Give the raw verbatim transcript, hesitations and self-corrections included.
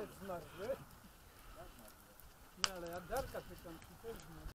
też zmarzły. No ale jak Darka pytam, czy też zmarzły.